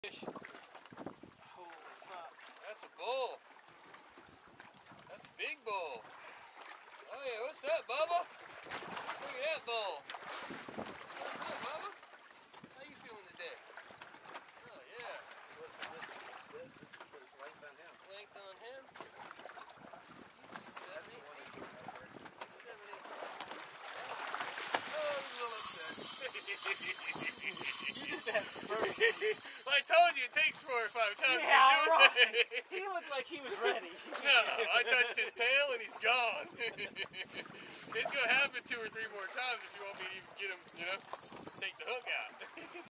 Fish. Holy fuck. That's a bull. That's a big bull. Oh yeah, what's up, Bubba? Look at that bull. What's up, Bubba? How you feeling today? Oh yeah. What's the length on him? Length on him? That's the one that's doing that work. 7, 8. Oh, he's a little upset. You did that first. Well, I told you it takes 4 or 5 times Yeah, to do right. it. He looked like he was ready. No, I touched his tail and he's gone. It's gonna happen 2 or 3 more times if you want me to even get him, take the hook out.